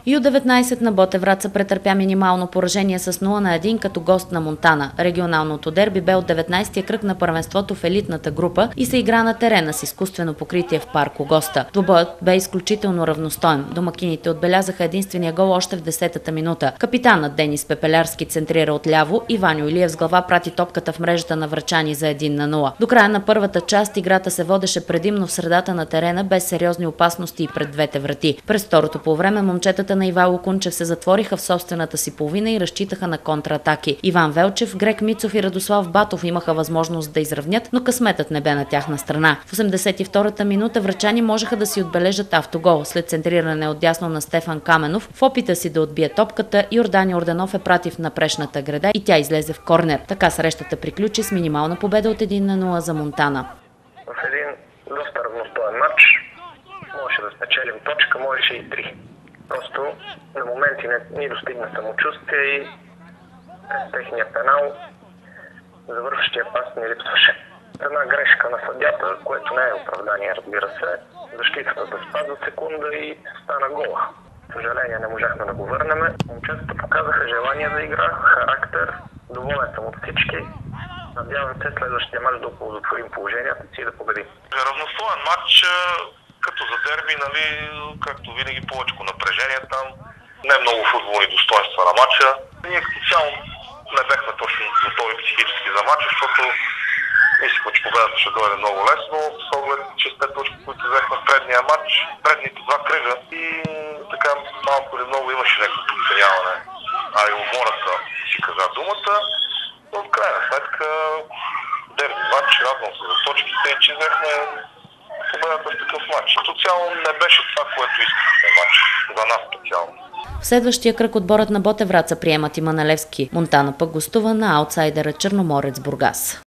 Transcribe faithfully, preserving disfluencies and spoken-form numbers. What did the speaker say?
Ю деветнайсет на Ботев Враца претърпя минимално поражение с нула на един като гост на Монтана. Регионалното дерби бе от деветнайсетия кръг на първенството в елитната група и се игра на терена с изкуствено покритие в парк Огоста. Двубоят бе изключително равностоен. Домакините отбелязаха единствения гол още в десетата минута. Капитанът Денис Пепелярски центрира отляво и Ваньо Илиев с глава прати топката в мрежата на врачани за един на нула. До края на първата част играта се водеше предимно в средата на терена без сериозни опасности и пред двете врати. През второто полувреме момчетата на Ивайло Кунчев се затвориха в собствената си половина и разчитаха на контратаки. Иван Велчев, Грек Мицов и Радослав Батов имаха възможност да изравнят, но късметът не бе на тяхна страна. В осемдесет и втората минута врачани можеха да си отбележат автогол. След центриране отдясно на Стефан Каменов, в опита си да отбие топката, Йордан Йорданов е пратив в напрешната града и тя излезе в корнер. Така срещата приключи с минимална победа от един на нула за Монтана. В един доста равностоен матч можеше да спечелим точка, можеше и три. Просто на моменти не ни достигна самочувствие и през техния пенал завършващия пас ни липсваше. Една грешка на съдята, което не е оправдание, разбира се. Защитата да спазва секунда и стана гола. Съжаление, не можахме да го върнем. Момчетата показаха желание да игра, характер, доволен съм от всички. Надявам се следващия мач да оползотворим положението си и да победим. Равностоен матч, като за дерби, нали, както винаги повече напрежение там. Не много футболни достоинства на матча. Ние специално не бехме точно готови психически за матча, защото мислихме, че победата ще дойде много лесно, с оглед шестте точки, които взехме в предния матч, предните два кръга. И така малко или много имаше някакво подценяване. А и умората си каза думата. Но в крайна сметка дерби матч, радвам се за точките, че взехме победата в такъв матч. Като цяло не беше това, което искахме матч. За нас специално. В следващия кръг отборът на Ботев Враца приема Тима Налевски. Монтана пък гостува на аутсайдера Черноморец Бургас.